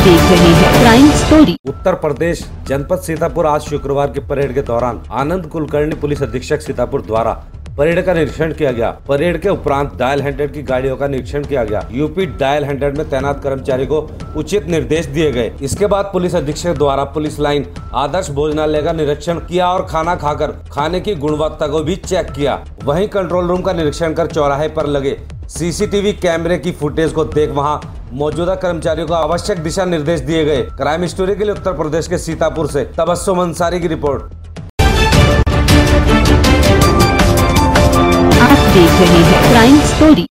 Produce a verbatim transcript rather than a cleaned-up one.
देख रहे हैं क्राइम स्टोरी। उत्तर प्रदेश जनपद सीतापुर आज शुक्रवार की परेड के दौरान आनंद कुलकर्णी पुलिस अधीक्षक सीतापुर द्वारा परेड का निरीक्षण किया गया। परेड के उपरांत डायल हंड्रेड की गाड़ियों का निरीक्षण किया गया। यूपी डायल हंड्रेड में तैनात कर्मचारी को उचित निर्देश दिए गए। इसके बाद पुलिस अधीक्षक द्वारा पुलिस लाइन आदर्श भोजनालय का निरीक्षण किया और खाना खाकर खाने की गुणवत्ता को भी चेक किया। वहीं कंट्रोल रूम का निरीक्षण कर चौराहे पर लगे सीसीटीवी कैमरे की फुटेज को देख वहां मौजूदा कर्मचारियों को आवश्यक दिशा निर्देश दिए गए। क्राइम स्टोरी के लिए उत्तर प्रदेश के सीतापुर से तबस्सुम अंसारी की रिपोर्ट। आप देख रहे हैं क्राइम स्टोरी।